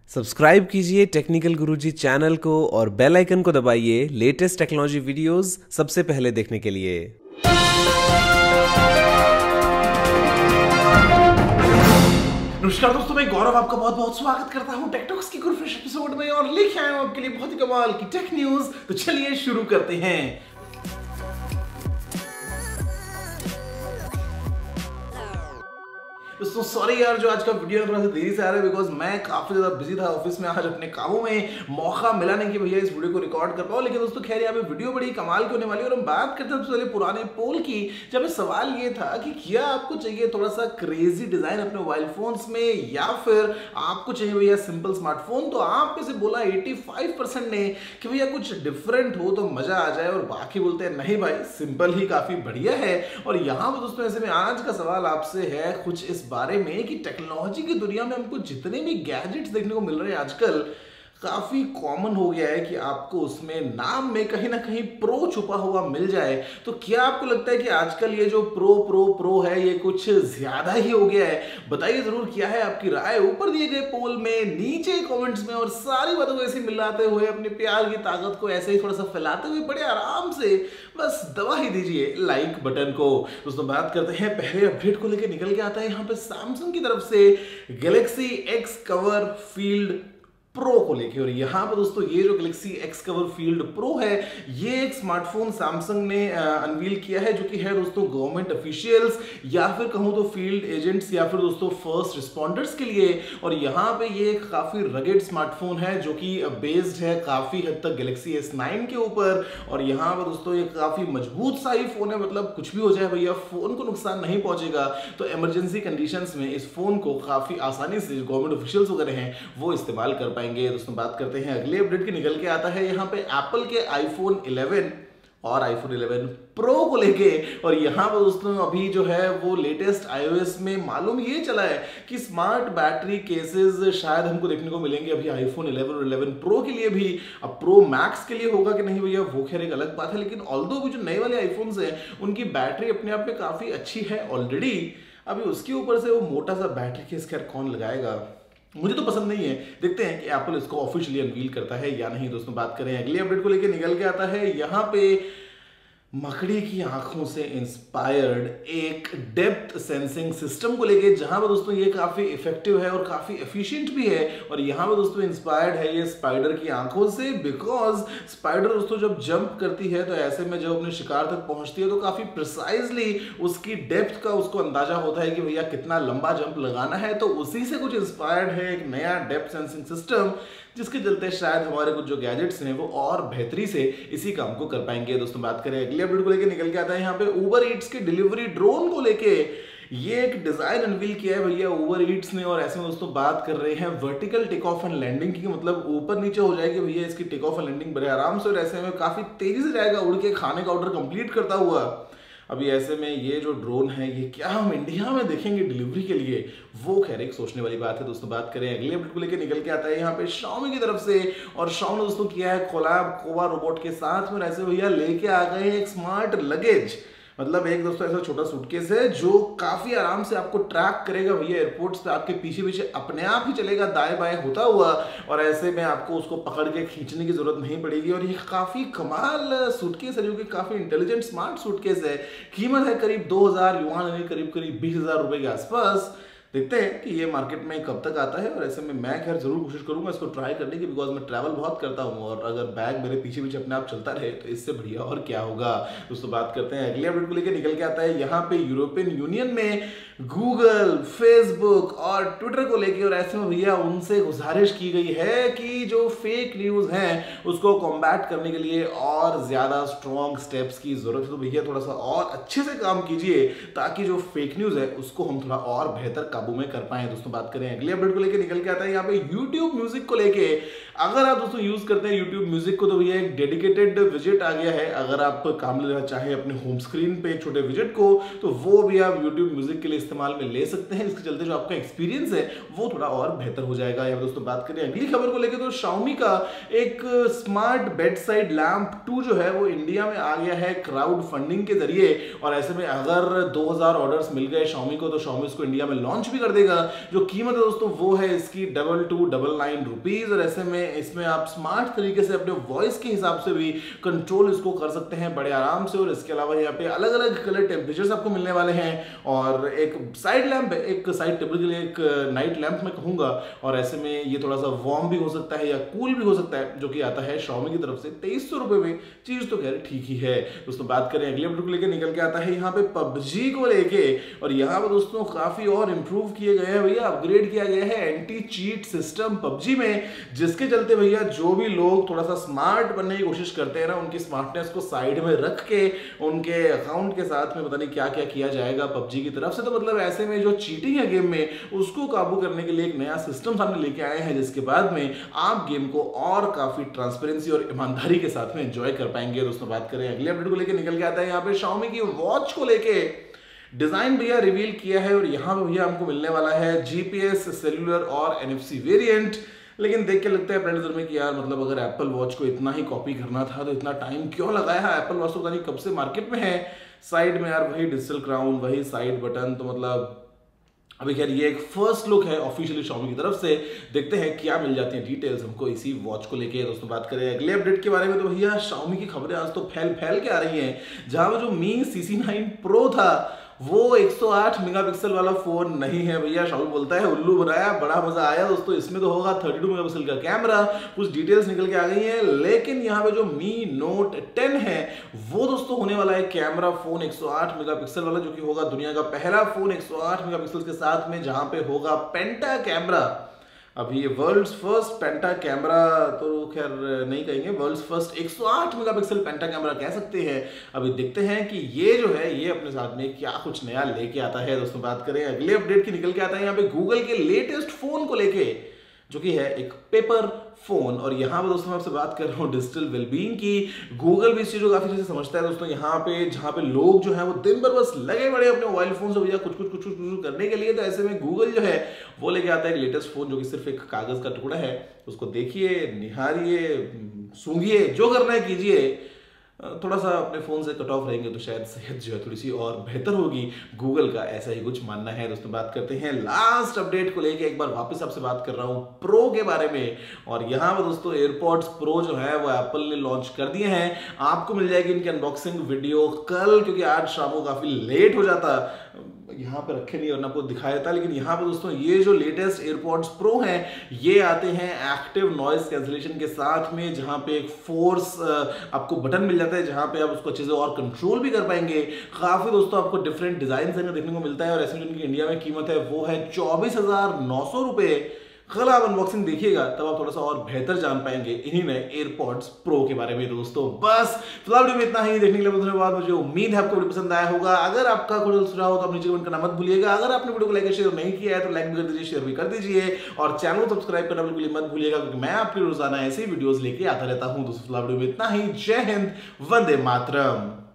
Subscribe कीजिए technical गुरुजी channel को और बेल आइकन को दबाइए लेटेस्ट टेक्नोलॉजी वीडियोस सबसे पहले देखने के लिए। नमस्कार दोस्तों, मैं गौरव आपका बहुत बहुत स्वागत करता हूं टेकटॉक्स की फ्रेश एपिसोड में और लेके आया हूं आपके लिए बहुत ही कमाल की टेक न्यूज। तो चलिए शुरू करते हैं। दोस्तों सॉरी यार, जो आज का वीडियो थोड़ा सा देरी से आ रहा है बिकॉज मैं काफी ज्यादा बिजी था ऑफिस में। आज अपने कामों में मौका मिला नहीं कि भैया इस वीडियो को रिकॉर्ड कर पाओ। लेकिन दोस्तों खैर यहाँ पे वीडियो बड़ी कमाल की होने वाली है और हम बात करते हैं सबसे पहले पुराने पोल की। जब सवाल ये था कि क्या आपको चाहिए थोड़ा सा क्रेजी डिजाइन अपने मोबाइल फोन्स में या फिर आपको चाहिए भैया सिंपल स्मार्टफोन, तो आप में से बोला 85% ने कि भैया कुछ डिफरेंट हो तो मजा आ जाए, और बाकी बोलते हैं नहीं भाई सिंपल ही काफी बढ़िया है। और यहाँ पर दोस्तों ऐसे में आज का सवाल आपसे है कुछ इस बारे में कि टेक्नोलॉजी की दुनिया में हमको जितने भी गैजेट्स देखने को मिल रहे हैं आजकल, काफी कॉमन हो गया है कि आपको उसमें नाम में कहीं ना कहीं प्रो छुपा हुआ मिल जाए। तो क्या आपको लगता है कि आजकल ये जो प्रो प्रो प्रो है ये कुछ ज्यादा ही हो गया है? बताइए जरूर क्या है आपकी राय ऊपर दिए गए पोल में, नीचे कमेंट्स में। और सारी बातों को ऐसे मिलाते हुए अपने प्यार की ताकत को ऐसे ही थोड़ा सा फैलाते हुए बड़े आराम से बस दबा ही दीजिए लाइक बटन को। दोस्तों बात करते हैं पहले अपडेट को लेकर निकल के आता है यहाँ पे सैमसंग की तरफ से Galaxy X cover field pro को लेके। और यहाँ पर दोस्तों ये जो Galaxy X cover field pro है ये एक स्मार्टफोन सैमसंग ने अनवील किया है, जो कि है दोस्तों गवर्नमेंट ऑफिशियल्स या फिर कहूँ तो फील्ड एजेंट्स या फिर दोस्तों फर्स्ट रिस्पॉन्डर्स के लिए। और यहाँ पे ये एक काफी रगेड स्मार्टफोन है जो कि बेस्ड है काफी हद तक गैलेक्सी S9 के ऊपर। और यहाँ पर दोस्तों ये काफी मजबूत सा ही फोन है, मतलब कुछ भी हो जाए भैया फोन को नुकसान नहीं पहुंचेगा। तो इमरजेंसी कंडीशंस में इस फोन को काफी आसानी से गवर्नमेंट ऑफिशियल्स वगैरह हैं वो इस्तेमाल कर पाएंगे। दोस्तों बात करते हैं अगले अपडेट की निकल के आता है यहाँ पे एप्पल के आईफोन 11 और आईफोन 11 प्रो को लेके। और यहाँ पर दोस्तों अभी जो है वो लेटेस्ट iOS में मालूम ये चला है कि स्मार्ट बैटरी केसेस शायद हमको देखने को मिलेंगे अभी आईफोन 11 और 11 प्रो के लिए भी। अब प्रो मैक्स के लिए होगा कि नहीं भैया वो खैर एक अलग बात है, लेकिन ऑल्दो भी जो नए वाले आईफोन्स हैं उनकी बैटरी अपने आप में काफी अच्छी है ऑलरेडी। अभी उसके ऊपर से वो मोटा सा बैटरी केस खैर कौन लगाएगा, मुझे तो पसंद नहीं है। देखते हैं कि एप्पल इसको ऑफिशियली अनवील करता है या नहीं। दोस्तों बात करें अगले अपडेट को लेकर निकल के आता है यहाँ पे मकड़ी की आंखों से इंस्पायर्ड एक डेप्थ सेंसिंग सिस्टम को लेके, जहां पर दोस्तों ये काफी इफेक्टिव है और काफी एफिशिएंट भी है। और यहां पर दोस्तों इंस्पायर्ड है ये स्पाइडर की आंखों से, बिकॉज स्पाइडर दोस्तों जब जंप करती है तो ऐसे में जब अपने शिकार तक पहुंचती है तो काफी प्रिसाइजली उसकी डेप्थ का उसको अंदाजा होता है कि भैया कितना लंबा जंप लगाना है। तो उसी से कुछ इंस्पायर्ड है एक नया डेप्थ सेंसिंग सिस्टम, जिसके चलते शायद हमारे कुछ जो गैजेट्स हैं वो और बेहतरी से इसी काम को कर पाएंगे। दोस्तों बात करें अगले अपडेट को लेकर निकल के आता है यहाँ पे उबर ईट्स के डिलीवरी ड्रोन को लेके। ये एक डिजाइन अनवील किया है भैया उबर ईट्स ने, और ऐसे में दोस्तों बात कर रहे हैं vertical take off and landing की, मतलब ऊपर नीचे हो जाएगी भैया इसकी टेक ऑफ एंड लैंडिंग बड़े आराम से, और ऐसे में काफी तेजी से जाएगा उड़ के खाने का ऑर्डर कंप्लीट करता हुआ। अभी ऐसे में ये जो ड्रोन है ये क्या हम इंडिया में देखेंगे डिलीवरी के लिए, वो खैर एक सोचने वाली बात है। दोस्तों बात करें अगले अपडेट को लेकर निकल के आता है यहाँ पे Xiaomi की तरफ से। और Xiaomi ने दोस्तों किया है कोलैब कोवा रोबोट के साथ में, ऐसे भैया लेके आ गए हैं एक स्मार्ट लगेज, मतलब एक दोस्तों ऐसा छोटा सूटकेस है जो काफी आराम से आपको ट्रैक करेगा भैया एयरपोर्ट्स पे, आपके पीछे पीछे अपने आप ही चलेगा दाएं बाएं होता हुआ, और ऐसे में आपको उसको पकड़ के खींचने की जरूरत नहीं पड़ेगी। और ये काफी कमाल सूटकेस है जो कि काफी इंटेलिजेंट स्मार्ट सूटकेस है। कीमत है करीब 2000 युआन यानी करीब 20,000 रुपए के आसपास। देखते हैं कि ये मार्केट में कब तक आता है, और ऐसे में मैं खैर जरूर कोशिश करूंगा इसको ट्राई करने की, बिकॉज मैं ट्रैवल बहुत करता हूं और अगर बैग मेरे पीछे पीछे अपने आप चलता रहे तो इससे बढ़िया और क्या होगा। दोस्तों बात करते हैं अगले अपडेट को लेकर निकल के आता है यहाँ पे यूरोपियन यूनियन में गूगल, फेसबुक और ट्विटर को लेकर। और ऐसे में भैया उनसे गुजारिश की गई है कि जो फेक न्यूज है उसको कॉम्बैट करने के लिए और ज्यादा स्ट्रॉन्ग स्टेप्स की जरूरत है। तो भैया थोड़ा सा और अच्छे से काम कीजिए ताकि जो फेक न्यूज है उसको हम थोड़ा और बेहतर काबू में कर पाए। दोस्तों बात करें अगले अपडेट को लेकर निकल के आता है यहाँ पे YouTube म्यूजिक को लेके। अगर आप दोस्तों यूज करते हैं YouTube म्यूजिक को तो भैया एक डेडिकेटेड विजेट आ गया है। अगर आप काम लेना चाहें अपने होम स्क्रीन पे एक छोटे विजेट को तो वो भी आप YouTube म्यूजिक के लिए इस्तेमाल में ले सकते हैं। इसके चलते जो आपका एक्सपीरियंस है वो थोड़ा और बेहतर हो जाएगा। यहाँ दोस्तों बात करें अगली खबर को लेकर तो Xiaomi का एक स्मार्ट बेड साइड लैंप 2 जो है वो इंडिया में आ गया है क्राउड फंडिंग के जरिए। और ऐसे में अगर 2000 ऑर्डर्स मिल गए Xiaomi को तो Xiaomi इसको इंडिया में लॉन्च भी कर देगा। जो कीमत है दोस्तों वो है इसकी 2299 रुपीज, और ऐसे में इसमें आप स्मार्ट तरीके से अपने वॉइस के हिसाब से भी कंट्रोल इसको कर सकते हैं बड़े आराम से। और इसके अलावा यहाँ पे अलग अलग कलर टेम्परेचर्स आपको मिलने वाले हैं, और एक साइड लैंप, एक साइड टेबल के लिए एक नाइट लैंप मैं कहूंगा, और ऐसे में ये थोड़ा सा वार्म भी हो सकता है या कूल भी हो सकता है, जो कि आता है Xiaomi की तरफ से 2300 रुपए में। चीज तो खैर ठीक ही है दोस्तों। बात करें अगले अपडेट को लेकर, निकल के आता है यहाँ पे PUBG को लेके, और यहाँ पे दोस्तों काफी और इंप्रूव किए गए हैं भैया, अपग्रेड किया गया है एंटी चीट सिस्टम PUBG में, जिसके चलते भैया जो भी लोग थोड़ा सा स्मार्ट बनने की कोशिश करते हैं ना, उनकी स्मार्टनेस को साइड में रख के उनके अकाउंट के साथ में पता नहीं क्या क्या किया जाएगा PUBG की तरफ से। तो मतलब ऐसे में जो चीटिंग है गेम में, उसको काबू करने के लिए एक नया सिस्टम सामने लेके आए हैं, जिसके बाद में आप गेम को और काफी ट्रांसपेरेंसी और ईमानदारी के साथ में एंजॉय कर पाएंगे दोस्तों। बात करें अगले अपडेट को लेकर, निकल के आता है यहाँ पे Xiaomi की वॉच को लेके डिजाइन भैया रिवील किया है, और यहाँ पे भैया हमको मिलने वाला है GPS, सेल्यूलर और NFC वेरिएंट। लेकिन देख के लगता है अपने नजर में कि यार मतलब अगर एप्पल वॉच को इतना ही कॉपी करना था तो इतना टाइम क्यों लगाया है। एप्पल वॉच तो पता नहीं कब से मार्केट में है। साइड में यार वही डिजिटल क्राउन, वही साइड बटन, तो मतलब अभी खैर ये एक फर्स्ट लुक है ऑफिशियली Xiaomi की तरफ से। देखते हैं क्या मिल जाती हैं डिटेल्स हमको इसी वॉच को लेके दोस्तों। बात करें अगले अपडेट के बारे में, तो भैया Xiaomi की खबरें आज तो फैल के आ रही हैं। जहां पे जो Mi CC9 Pro था वो 108 मेगापिक्सल वाला फोन नहीं है भैया। Xiaomi बोलता है उल्लू बनाया, बड़ा मजा आया दोस्तों। इसमें तो होगा 32 मेगापिक्सल का कैमरा, कुछ डिटेल्स निकल के आ गई है। लेकिन यहाँ पे जो Mi Note 10 है वो दोस्तों होने वाला है कैमरा फोन 108 मेगापिक्सल वाला, जो कि होगा दुनिया का पहला फोन 108 मेगापिक्सल के साथ में, जहां पे होगा पेंटा कैमरा। अभी ये वर्ल्ड्स फर्स्ट पेंटा कैमरा तो खैर नहीं कहेंगे, world's first 108 megapixel penta camera कह सकते हैं। अभी देखते हैं कि ये जो है ये अपने साथ में क्या कुछ नया लेके आता है दोस्तों। बात करें अगले अपडेट की, निकल के आता है यहाँ पे गूगल के लेटेस्ट फोन को लेके, जो कि है एक पेपर फोन। और यहाँ पे दोस्तों मैं आपसे बात कर रहा हूँ डिजिटल वेलबींग की। गूगल भी इस चीज को काफी अच्छे से समझता है दोस्तों। यहाँ पे जहाँ पे लोग जो है वो दिन भर बस लगे पड़े अपने मोबाइल फोन से भैया कुछ करने के लिए, तो ऐसे में गूगल जो है वो लेके आता है एक लेटेस्ट फोन, जो कि सिर्फ एक कागज का टुकड़ा है। उसको देखिए, निहारिए, सूंघिए, जो करना है कीजिए। थोड़ा सा अपने फोन से कट ऑफ रहेंगे तो शायद सेहत जो है थोड़ी सी और बेहतर होगी, गूगल का ऐसा ही कुछ मानना है दोस्तों। बात करते हैं लास्ट अपडेट को लेके, एक बार वापस आपसे बात कर रहा हूं प्रो के बारे में। और यहाँ पर दोस्तों एयरपॉड्स प्रो जो है वो एप्पल ने लॉन्च कर दिए हैं। आपको मिल जाएगी इनकी अनबॉक्सिंग वीडियो कल, क्योंकि आज शाम को काफी लेट हो जाता, यहाँ पे रखे नहीं और ना आपको दिखाया था। लेकिन यहाँ पे दोस्तों ये जो लेटेस्ट एयरपॉड्स प्रो हैं ये आते हैं एक्टिव नॉइज कैंसिलेशन के साथ में, जहाँ पे एक फोर्स आपको बटन मिल जाता है, जहाँ पे आप उसको अच्छे से और कंट्रोल भी कर पाएंगे। काफी दोस्तों आपको डिफरेंट डिजाइन देखने को मिलता है, और ऐसे जिनकी इंडिया में कीमत है वो है 24,900 रुपए। कल आप अनबॉक्सिंग देखिएगा तब आप थोड़ा सा और बेहतर जान पाएंगे इन्हीं नए एयरपॉड्स प्रो के बारे में दोस्तों। बस फिलहाल वीडियो में इतना ही। देखने के लिए बहुत धन्यवाद। मुझे उम्मीद है आपको वीडियो पसंद आया होगा। अगर आपका कोई सुझाव हो तो आप नीचे कमेंट करना मत भूलिएगा। अगर आपने वीडियो को लाइक शेयर नहीं किया है तो लाइक भी कर दीजिए, शेयर भी कर दीजिए, और चैनल को सब्सक्राइब करना बिल्कुल मत भूलिएगा, क्योंकि मैं आपके रोजाना ऐसे वीडियोस लेके आता रहता हूं। दोस्तों फिलहाल वीडियो में इतना ही। जय हिंद, वंदे मातरम।